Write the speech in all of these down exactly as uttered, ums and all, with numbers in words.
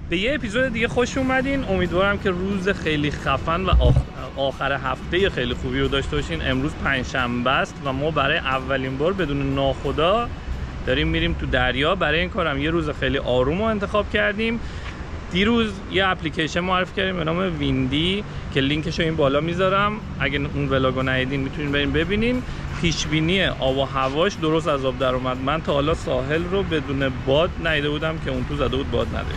به یه اپیزود دیگه خوش اومدین. امیدوارم که روز خیلی خفن و آخر هفته خیلی خوبی رو داشته باشین. امروز پنجشنبه است و ما برای اولین بار بدون ناخدا داریم میریم تو دریا. برای این کارم یه روز خیلی آروم رو انتخاب کردیم. دیروز یه اپلیکیشن معرفی کردیم به نام ویندی که لینکش رو این بالا میذارم. اگه اون ولاگو ندیدین میتونین برین ببینین. پیش بینی آب و هواش درست از آب در اومد. من تا حالا ساحل رو بدون باد ندیده بودم که اون تو زده بود باد نداره.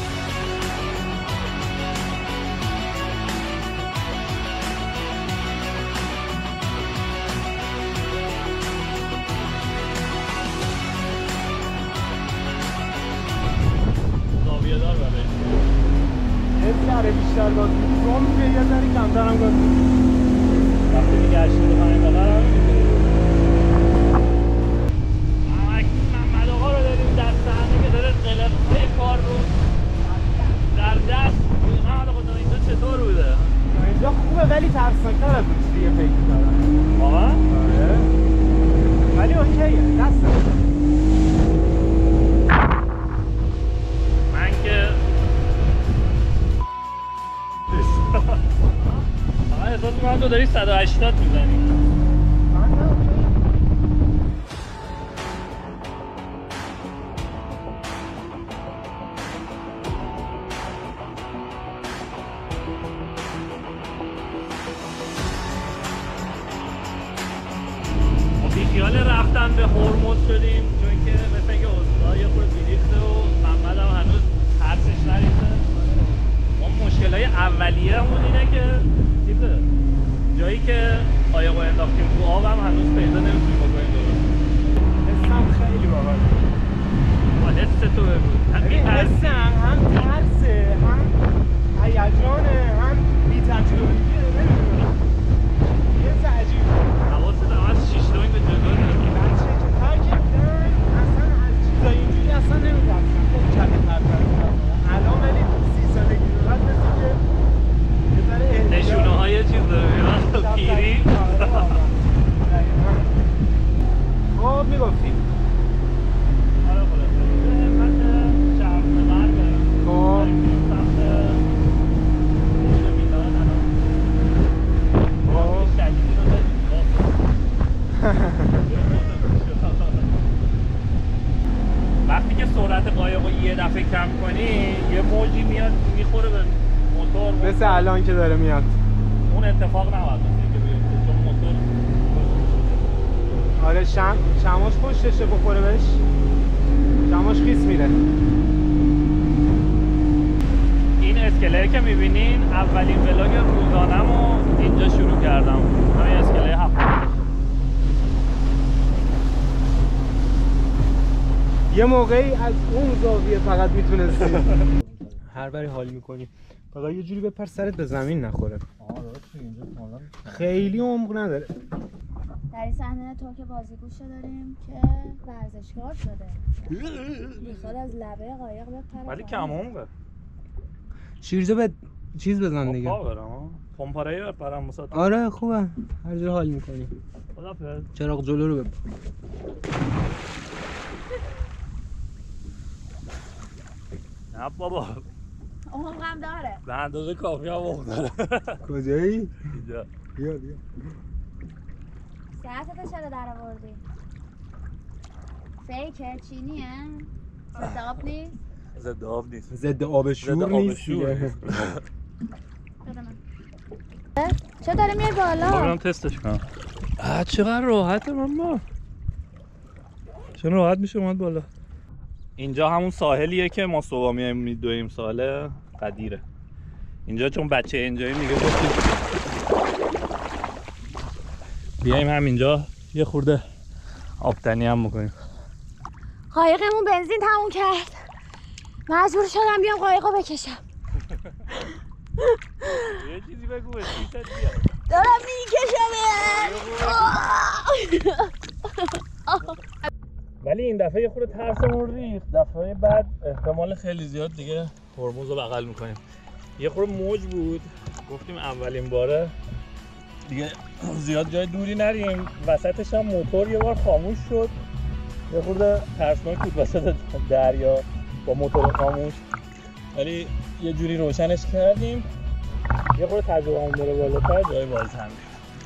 بیشتر گاز میدی رو میگه یه ذره کمتر هم گاز میدی. وقتی میگه هشتاد و پنج دقیقه هم اکنون محمد آقا رو داریم در صحنه که داره قلقه کار رو در دست. محمد آقا اینجا چطور بوده؟ اینجا خوبه ولی ترسناک‌تر از اون چیزی فکر می‌کردم. واقعا؟ آره ولی اوکیه دسته. من که آه احساس می‌کنم تو داری صد و هشتاد میزنی. بیخیال رفتن به هرمز شدیم چون که مثل اینکه اوضاع یه خورده بیریخته و محمد هم هنوز ترسش نریخته. ما مشکلای اولیه همون اینه که چیزه جایی که قایقو انداختیم تو آب هم هنوز پیدا نمیتونیم بکنیم درست. حسم خیلی باحال. با حس تو بگو. حسم هم ترسه هم هیجانه هم بی‌تجربگیه. نمیدونم یه چیز عجیبه. حواست هم از شیشتوین به جلو داری. بچه که ترک بودن اصلا از چیزای اینجوری اصلا نمی‌رفتن. خب کمی پرپر الان ولی سی سالگی رو بعد مثل که یه ذره نشونه های چیز داره میاد پیری. خب میگفتیم آره خلاصه همت شهر مرگه. خب سمت اینجا میدان الان خب شدیدی رو داریم. وقتی که سرعت قایق رو یه دفعه کم کنی یه موجی میاد میخوره به موتور. مثل الان که داره میاد. اون اتفاق نباید که بیفته چون موتور آره شم شماش پشتشه بخوره بهش. شماش خیس میره. این اسکله که میبینین اولین ولاگ روزانه‌مو اینجا شروع کردم. همین اسکله هفت. یه موقعی از اون زاویه فقط میتونستی هر بری حال میکنی فقط یه جوری بپر سرت به زمین نخوره. خیلی عمق نداره. در این صحنه ترک بازیگوش داریم که ورزشکار شده. میخواد از لبه قایق بپره. ولی کم عمقه. شیرجه به چیز بزن دیگه. پا برم پمپاره‌ای بپرم مساعد. آره خوبه. هر جور حال میکنی. خدافظ. چراغ جلو رو ببر. نه بابا. عمق هم داره. به اندازه کافی هم عمق داره. کجایی؟ اینجا. بیا بیا. ساعتت چرا در آوردی؟ فیکه چینیه؟ ضد آب نیست؟ ضد آب نیست. ضد آب شور نیست دیگه. بده من. چرا داره میای بالا؟ برم تستش کنم. آ چقدر راحته ماما. چون راحت میشه اومد بالا. اینجا همون ساحلیه که ما صبح میایم میدویم. ساحل قدیره. اینجا چون بچه اینجایی میگه گفتیم بیایم همینجا یه خورده آبتنی هم میکنیم. قایقمون بنزین تموم کرد. مجبور شدم بیام قایقو بکشم. یه چیزی بگو به سیست بیا. دارم میکشم. ولی این دفعه یه خورده ترسمون ریخت. دفعه بعد احتمال خیلی زیاد دیگه هرمز رو بغل میکنیم. یه خورده موج بود. گفتیم اولین باره دیگه زیاد جای دوری نریم. وسطش هم موتور یه بار خاموش شد. یه خورده ترسناک بود وسط دریا با موتور خاموش. ولی یه جوری روشنش کردیم یه خورده تجربه همون بره بالاتر جای بازتر میشه.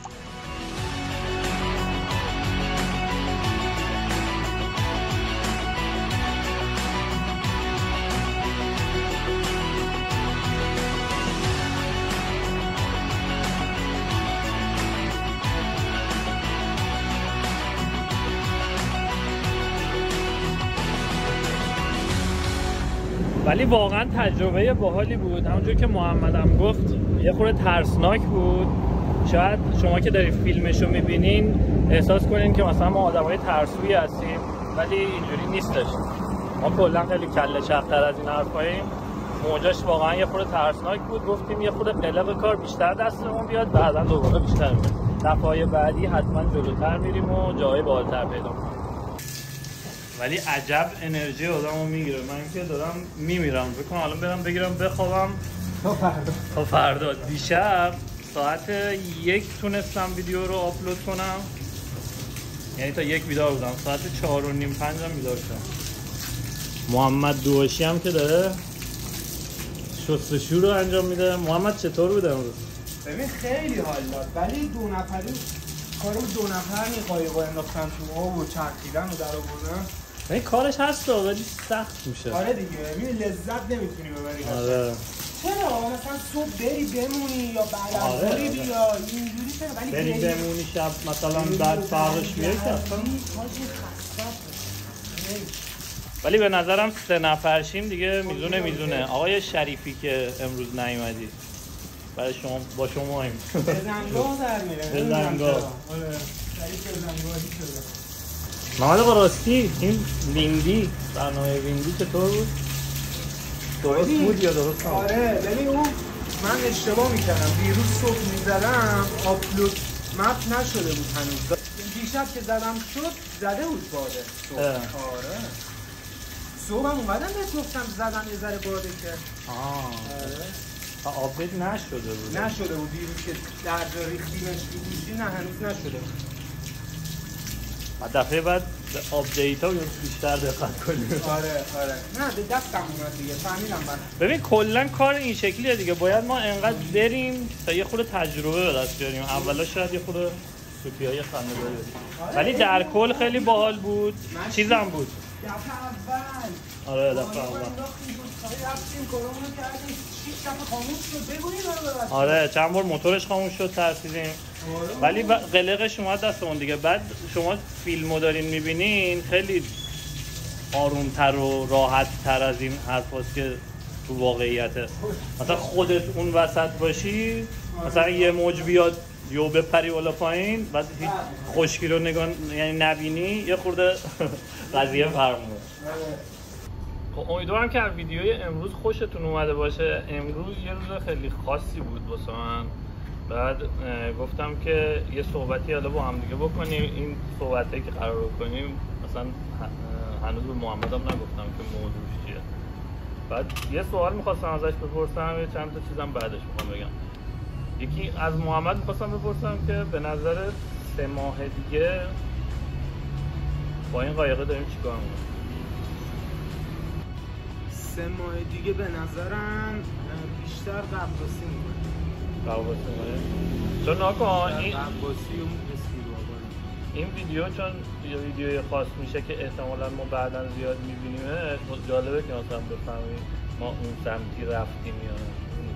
ولی واقعا تجربه باحالی بود. همونجور که محمد هم گفت یه خورده ترسناک بود. شاید شما که دارید فیلمشو میبینین احساس کنین که مثلا ما آدمای ترسویی هستیم، ولی اینجوری نیستش. ما کلا خیلی کله چپ‌تر از این حرفاییم. موجاش واقعا یه خورده ترسناک بود. گفتیم یه خورده قلق کار بیشتر دستمون بیاد، بعدا دوباره بیشتر میاد. دفعه بعدی حتما جلوتر میریم و جای بالاتر پیدا کنیم. ولی عجب انرژی آدمو میگیره. من که دارم میمیرم. فکر کنم الان برم بگیرم بخوابم تا فردا. تا فردا. دیشب ساعت یک تونستم ویدیو رو آپلود کنم. یعنی تا یک بیدار بودم. ساعت چهار و نیم پنج هم بیدار شدم. محمد دوشی هم که داره شستشو رو انجام میده. محمد چطور بود امروز؟ ببین خیلی حال داد، ولی دو نفری کارو دو نفر نی قایقو انداختن تو آب و چرخیدن و در آوردن. این کارش هست ولی سخت میشه. آره دیگه، ببین لذت نمیتونی ببری. آره. چرا مثلا صبح بری بمونی یا بعد از آره. بری بیا اینجوری چرا؟ ولی بری بمونی شب مثلا بعد فرقش میاد که اصلا ولی به نظرم سه نفرشیم دیگه میزونه میزونه. آقای شریفی که امروز نیومدی برای شما با شما ایم بزنگاه در میره. بزنگاه. آره شریف بزنگاهی شده. محمد آقا راستی این ویندی برنامه ویندی چطور بود؟ درست بود یا درست نبود؟ آره ببین اون من اشتباه میکردم. دیروز صبح میزدم آپلود مپ نشده بود هنوز. دیشب که زدم شد زده بود باده صبح. آره صبح هم اومدم بهت گفتم زدم یه ذره باده که آه آره آپدیت نشده بود. نشده بود دیروز که در جا ریختیمش رو گوشی نه هنوز نشده بود. دفعه بعد به آپدیت ها بیشتر دقت کنیم. آره آره نه به دستم اومد دیگه فهمیدم من. ببین کلا کار این شکلیه دیگه. باید ما انقدر بریم تا یه خورده تجربه به دست بیاریم. اولا شاید یه خورده سوتیای خنده‌داری بدیم. آره ولی در کل خیلی باحال بود. چیزم بود. دفعه اول آره دفعه اول. آره چند بار موتورش خاموش شد ترسیدیم. ولی قلقش اومد دستمون دیگه. بعد شما فیلمو دارین میبینین خیلی آرومتر و راحت تر از این حرفاست که تو واقعیته. مثلا خودت اون وسط باشی مثلا یه موج بیاد یو بپری بالا پایین بعد هیچ خشکی رو نگاه یعنی نبینی یه خورده قضیه فرق میکنه. خب امیدوارم که از ویدیوی امروز خوشتون اومده باشه. امروز یه روز خیلی خاصی بود واسه من. بعد گفتم که یه صحبتی حالا با هم دیگه بکنیم. این صحبتی که قرار بکنیم مثلا هنوز به محمد هم نگفتم که موضوعش چیه. بعد یه سوال میخواستم ازش بپرسم، یه چند تا چیزم بعدش میخوام بگم. یکی از محمد میخواستم بپرسم که به نظر سه ماه دیگه با این قایقه داریم چیکار میکنیم؟ سه ماه دیگه به نظرم بیشتر قباسی میکنیم. قباسی میکنیم؟ چون ناکن این قباسی و اسکیرو آبانی این ویدیو چون یه ویدیوی خاص میشه که احتمالاً ما بعداً زیاد میبینیمه. جالبه که مثلا بفهمیم ما اون سمتی رفتیم یا نه.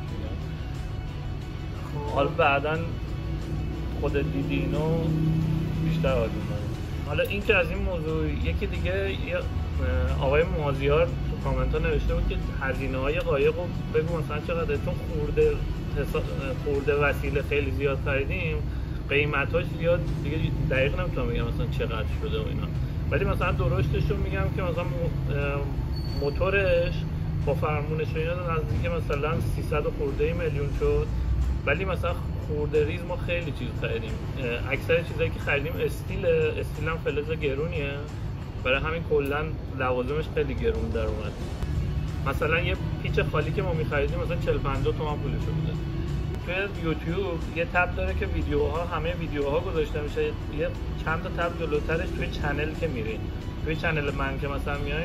حالا بعداً خودت دیدی اینو بیشتر عالی کنیم. حالا این که از این موضوع یکی دیگه آقای مازیار تو کامنت ها نوشته بود که هزینه های قایق رو بگو مثلا چقدر، چون خورده خورده وسیله خیلی زیاد خریدیم قیمتاش زیاد دیگه دقیق نمیتونم بگم مثلا چقدر شده و اینا. ولی مثلا درشتش رو میگم که مثلا موتورش با فرمونش و اینا نزدیک مثلا سیصد خورده میلیون شد. ولی مثلا خورده ریز ما خیلی چیز خریدیم. اکثر چیزایی که خریدیم استیل استیل هم فلز گرونیه، برای همین کلا لوازمش خیلی گرون در اومد. مثلا یه پیچ خالی که ما می‌خریدیم مثلا چهل پنجاه تومن پولش بوده. توی یوتیوب یه تب داره که ویدیوها همه ویدیوها گذاشته میشه. یه چند تا تب جلوترش توی چنل که میرین، توی چنل من که مثلا میاین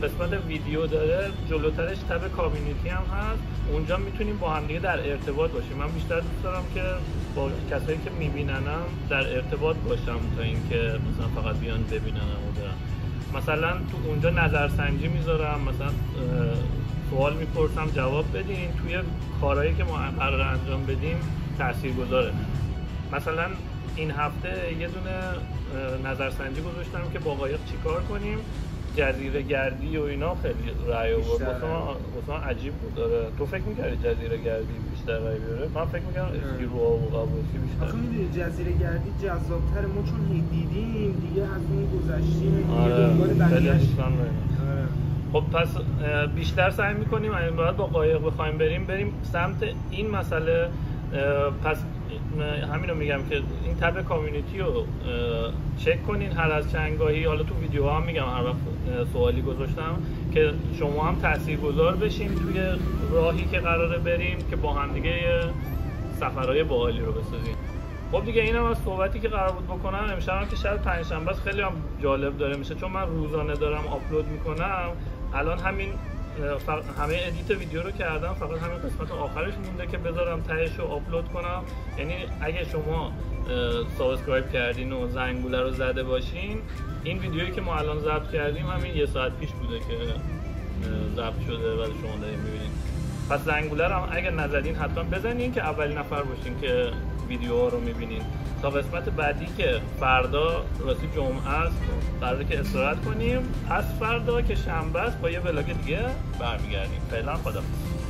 قسمت ویدیو داره، جلوترش تب کامیونیتی هم هست، اونجا میتونیم با هم دیگه در ارتباط باشیم. من بیشتر دوست دارم که با کسایی که میبیننم در ارتباط باشم تا اینکه مثلا فقط بیان ببیننم و برن. مثلا تو اونجا نظرسنجی میذارم، مثلا سوال میپرسم جواب بدین، توی کارهایی که ما قرار انجام بدیم تاثیرگذاره. مثلا این هفته یه دونه نظرسنجی گذاشتم که با قایق چیکار کنیم، جزیره گردی و اینا خیلی رأی آورد. واسه من عجیب بود. داره تو فکر می‌کردی جزیره گردی بیشتر رأی بیاره؟ من فکر می‌کردم اسکی رو و قابوسی بیشتر. آخه می‌دونی جزیره گردی جذاب‌تر، ما چون دیدیم دیگه از اون گذشتیم دیگه آره. دنبال بقیه‌اش. خب پس بیشتر سعی می‌کنیم این بعد با قایق بخوایم بریم بریم سمت این مسئله. پس همینو میگم که این تب کامیونیتی رو چک کنین هر از چندگاهی. حالا تو ویدیوها هم میگم هر وقت سوالی گذاشتم که شما هم تاثیرگذار بشین توی راهی که قراره بریم که با هم دیگه سفرهای باحالی رو بسازیم. خب دیگه اینم از صحبتی که قرار بود بکنم. امشب هم که شب پنجشنبه است، خیلی هم جالب داره میشه چون من روزانه دارم آپلود میکنم. الان همین همه ادیت ویدیو رو کردم، فقط همین قسمت آخرش مونده که بذارم تهش رو آپلود کنم. یعنی اگه شما سابسکرایب کردین و زنگوله رو زده باشین، این ویدیویی که ما الان ضبط کردیم همین یه ساعت پیش بوده که ضبط شده و شما دارین میبینین. پس زنگوله رو هم اگه نزدین حتما بزنین که اولین نفر باشین که ویدیوها رو میبینین. تا قسمت بعدی که فردا راستی جمعه است قراره که استراحت کنیم، از فردا که شنبه است با یه ولاگ دیگه برمیگردیم. فعلا خداحافظ.